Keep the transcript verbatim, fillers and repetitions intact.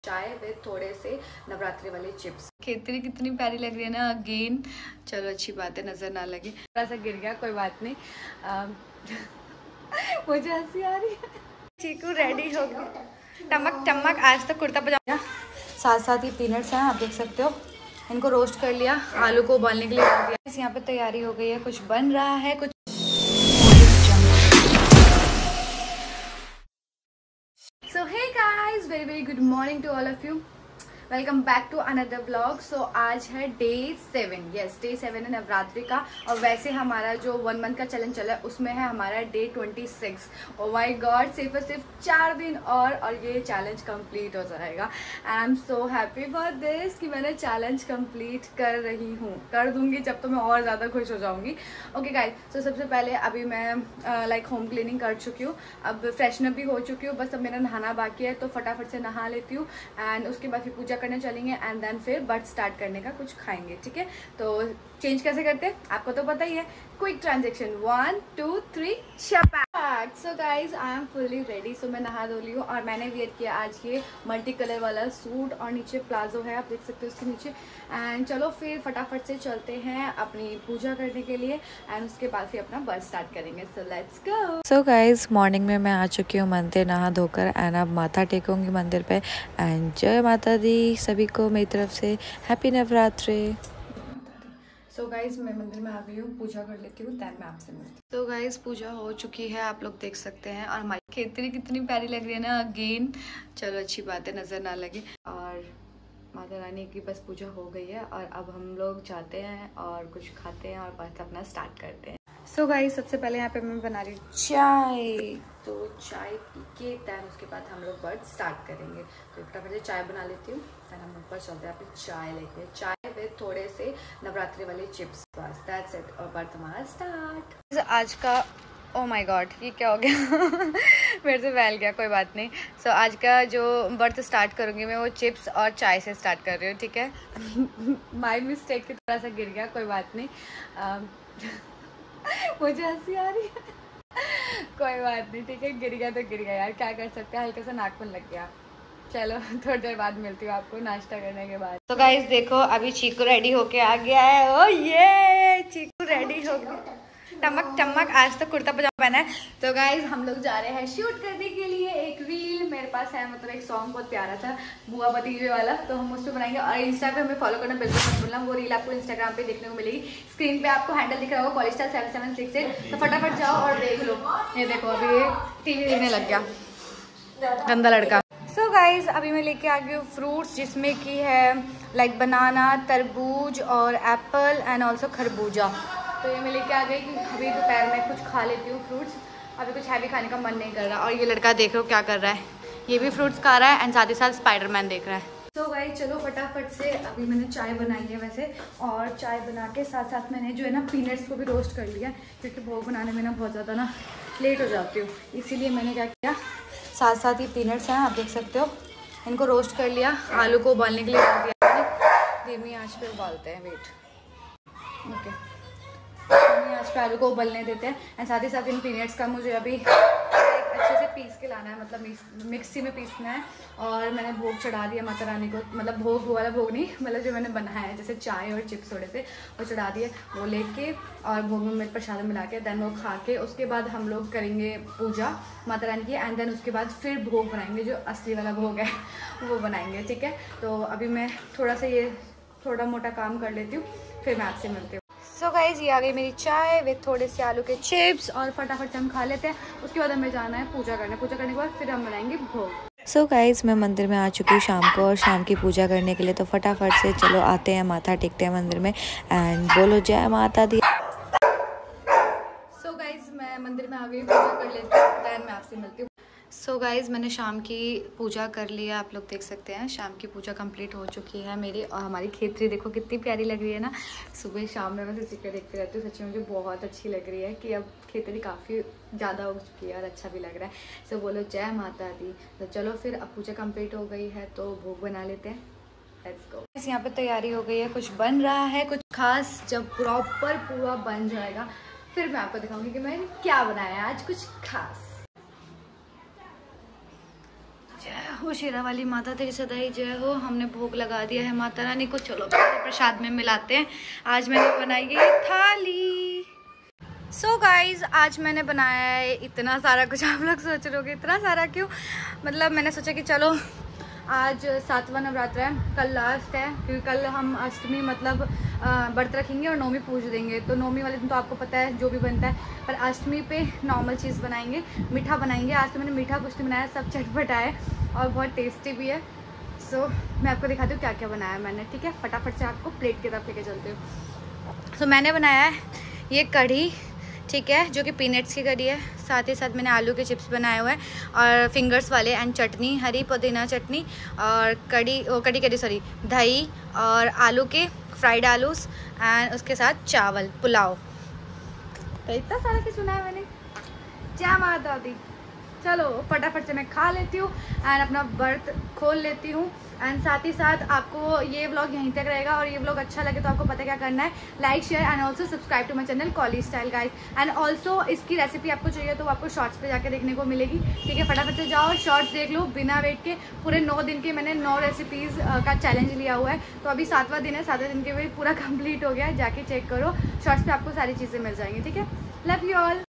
चाय विद थोड़े से नवरात्रि वाले चिप्स। खेतरी कितनी प्यारी लग रही है ना अगेन। चलो अच्छी बात है, नजर ना लगे। थोड़ा सा गिर गया, कोई बात नहीं। आ, मुझे हंसी आ रही है। चीकू रेडी हो गया, टमक टमक। आज तो कुर्ता पजामा, साथ साथ ही पीनट्स हैं, आप देख सकते हो। इनको रोस्ट कर लिया, आलू को उबालने के लिए रख दिया। यहाँ पे तैयारी हो गई है, कुछ बन रहा है कुछ। So hey guys, very very good morning to all of you. Welcome back to another blog. So आज है day seven, yes day seven है नवरात्रि का। और वैसे हमारा जो वन मंथ का चैलेंज चला है उसमें है हमारा day twenty six. Oh my god, सिर्फ और सिर्फ चार दिन और और ये चैलेंज कंप्लीट हो जाएगा। I am so happy for this कि मैंने चैलेंज कंप्लीट कर रही हूँ। कर दूंगी जब तो मैं और ज़्यादा खुश हो जाऊँगी। ओके गाइस, सो सबसे पहले अभी मैं लाइक होम क्लीनिंग कर चुकी हूँ, अब फ्रेशनअप भी हो चुकी हूँ। बस अब मेरा नहाना बाकी है तो फटाफट से नहा लेती हूँ एंड उसके बाद फिर पूजा करने चलेंगे एंड देन फिर बर्थ स्टार्ट करने का कुछ खाएंगे। ठीक है, तो चेंज कैसे करते हैं आपको तो पता ही है। Quick transaction, one two three शपाक। So guys I am fully ready. So मैं नहा धो ली हूँ और मैंने वेयर किया आज ये मल्टी कलर वाला सूट और नीचे प्लाजो है, आप देख सकते हो उसके नीचे। एंड चलो फिर फटाफट से चलते हैं अपनी पूजा करने के लिए एंड उसके बाद फिर अपना बर्थ स्टार्ट करेंगे। So let's go. So guys morning में मैं आ चुकी हूँ मंदिर नहा धोकर एंड अब माथा टेकूंगी मंदिर पे। एंड जय माता दी सभी को मेरी तरफ से, happy Navratri. So so guys मैं मंदिर में आ गई हूँ, पूजा कर लेती हूँ, देन मैं आपसे मिलती हूँ। तो गाइज पूजा हो चुकी है, आप लोग देख सकते हैं। और हमारी खेतरी कितनी प्यारी लग रही है ना अगेन। चलो अच्छी बात है, नजर ना लगे। और माता रानी की बस पूजा हो गई है और अब हम लोग जाते हैं और कुछ खाते हैं और बस अपना स्टार्ट करते हैं। सो so गाइस सबसे पहले यहाँ पे मैं बना रही हूँ चाय, तो चाय पी के दैन उसके बाद हम लोग बर्थ स्टार्ट करेंगे। तो फटाफट से चाय बना लेती हूँ, दैन हम ऊपर चलते हैं अपनी चाय लेके। चाय विद थोड़े से नवरात्रि वाले चिप्स, बस दैट्स इट और बर्थ हमारा स्टार्ट। आज का ओ माय गॉड, ये क्या हो गया मेरे से फैल गया, कोई बात नहीं। सो so, आज का जो बर्थ स्टार्ट करूँगी मैं वो चिप्स और चाय से स्टार्ट कर रही हूँ। ठीक है माय मिस्टेक की थोड़ा सा गिर गया, कोई बात नहीं। uh, मुझे हंसी आ रही है कोई बात नहीं, ठीक है, गिर गया तो गिर गया यार, क्या कर सकते हैं। हल्का सा नाक में लग गया। चलो थोड़ी देर बाद मिलती हूँ आपको नाश्ता करने के बाद। तो गाइस देखो अभी चीकू रेडी होके आ गया है। ओ ये चीकू रेडी हो गया, टमक टमक। आज तो कुर्ता पजामा पहना है। तो गाइज हम लोग जा रहे हैं शूट करने के लिए एक रील। मेरे पास है मतलब एक सॉन्ग बहुत प्यारा सा बुआ भतीजे वाला, तो हम उस पर बनाएंगे। और इंस्टा पे हमें फॉलो करना बिल्कुल मत भूलना, वो रील आपको इंस्टाग्राम पे देखने को मिलेगी। स्क्रीन पे आपको हैंडल दिख रहा होगा college style seven seven six eight, तो फटाफट जाओ और देख लो। ये देखो अभी ये टीवी देखने लग गया, गंदा लड़का। सो so गाइज अभी मैं लेके आ गई हूँ फ्रूट्स, जिसमें कि है लाइक बनाना, तरबूज और एप्पल एंड ऑल्सो खरबूजा। तो ये मैं लेके आ गई कि अभी दोपहर में कुछ खा लेती हूँ फ्रूट्स, अभी कुछ हैवी खाने का मन नहीं कर रहा। और ये लड़का देख लो क्या कर रहा है, ये भी फ्रूट्स खा रहा है एंड साथ ही साथ स्पाइडरमैन देख रहा है। तो so गाइस चलो फटाफट से, अभी मैंने चाय बनाई है वैसे, और चाय बना के साथ साथ मैंने जो है ना पीनट्स को भी रोस्ट कर लिया, क्योंकि भोग बनाने में ना बहुत ज़्यादा ना लेट हो जाती हूँ, इसीलिए मैंने क्या किया, साथ साथ ही पीनट्स हैं, आप देख सकते हो, इनको रोस्ट कर लिया। आलू को उबालने के लिए रख दिया, धीमी आँच पे उबालते हैं। वेट, ओके, आज पे आलू को उबलने देते हैं एंड साथ ही साथ इन पीनट्स का मुझे अभी अच्छे से पीस के लाना है, मतलब मिक्सी में पीसना है। और मैंने भोग चढ़ा दिया माता रानी को, मतलब भोग वाला भोग नहीं, मतलब जो मैंने बनाया है जैसे चाय और चिप्स थोड़े से वो चढ़ा दिए, वो लेके और भोग में मिर्च प्रसाद मिला के देन वो खा के उसके बाद हम लोग करेंगे पूजा माता रानी की एंड देन उसके बाद फिर भोग बनाएंगे, जो असली वाला भोग है वो बनाएंगे। ठीक है, तो अभी मैं थोड़ा सा ये थोड़ा मोटा काम कर लेती हूँ, फिर मैं आपसे मिलती हूँ। सो so गाइज ये आ गई मेरी चाय विद थोड़े से आलू के चिप्स और फटाफट से हम खा लेते हैं। उसके बाद हमें जाना है पूजा करने, पूजा करने के बाद फिर हम बनाएंगे भोग। सो so गाइज मैं मंदिर में आ चुकी हूँ शाम को और शाम की पूजा करने के लिए, तो फटाफट से चलो आते हैं, माथा टेकते हैं मंदिर में एंड बोलो जय माता दी। सो so गाइज मैं मंदिर में आ गई, पूजा कर लेती हूँ, देन मैं आपसे मिलती हूँ। सो so गाइज़ मैंने शाम की पूजा कर लिया, आप लोग देख सकते हैं शाम की पूजा कंप्लीट हो चुकी है मेरी। और हमारी खेतरी देखो कितनी प्यारी लग रही है ना, सुबह शाम में बस इसी को देखते रहती हूँ। सच्ची मुझे बहुत अच्छी लग रही है कि अब खेतरी काफ़ी ज़्यादा हो चुकी है और अच्छा भी लग रहा है। सो so बोलो जय माता दी। तो चलो फिर अब पूजा कंप्लीट हो गई है तो भोग बना लेते हैं, लेट्स गो। यहाँ पे तैयारी हो गई है, कुछ बन रहा है कुछ खास। जब प्रॉपर पूरा बन जाएगा फिर मैं आपको दिखाऊंगी कि मैंने क्या बनाया है आज कुछ खास। जय हो शेरा वाली माता तेरी सदाई जय हो। हमने भोग लगा दिया है माता रानी को, चलो प्रसाद में मिलाते हैं। आज मैंने बनाई है थाली। सो so गाइज आज मैंने बनाया है इतना सारा कुछ। आप लोग सोच रहे होगे इतना सारा क्यों, मतलब मैंने सोचा कि चलो आज सातवां नवरात्र है, कल लास्ट है, क्योंकि कल हम अष्टमी मतलब व्रत रखेंगे और नौमी पूज देंगे। तो नौमी वाले दिन तो आपको पता है जो भी बनता है, पर अष्टमी पे नॉर्मल चीज़ बनाएंगे, मीठा बनाएंगे। आज तो मैंने मीठा कुछ नहीं बनाया, सब चटपटा है और बहुत टेस्टी भी है। सो so, मैं आपको दिखाती हूँ क्या क्या बनाया मैंने, ठीक है। फटाफट से आपको प्लेट की तरफ लेके चलती हूँ। सो so, मैंने बनाया है ये कढ़ी, ठीक है, जो कि पीनट्स की कढ़ी है। साथ ही साथ मैंने आलू के चिप्स बनाए हुए हैं और फिंगर्स वाले, एंड चटनी, हरी पुदीना चटनी, और कढ़ी ओ कढ़ी कढ़ी सॉरी दही और आलू के फ्राइड आलूस, एंड उसके साथ चावल पुलाव। तो इतना सारा कुछ बनाया मैंने। जय माता दी। चलो फटाफट से मैं खा लेती हूँ एंड अपना व्रत खोल लेती हूँ। एंड साथ ही साथ आपको ये व्लॉग यहीं तक रहेगा, और ये व्लॉग अच्छा लगे तो आपको पता क्या करना है, like share and also subscribe to my channel कॉली स्टाइल गाइज। एंड ऑल्सो इसकी रेसिपी आपको चाहिए तो आपको शॉर्ट्स पे जाके देखने को मिलेगी, ठीक है। फटाफट से जाओ शॉर्ट्स देख लो बिना वेट के। पूरे नौ दिन के मैंने नौ रेसिपीज़ का चैलेंज लिया हुआ है, तो अभी सातवां दिन है, सातवें दिन के भी पूरा कंप्लीट हो गया है। जाके चेक करो शॉर्ट्स पे, आपको सारी चीज़ें मिल जाएंगी, ठीक है। Love you all.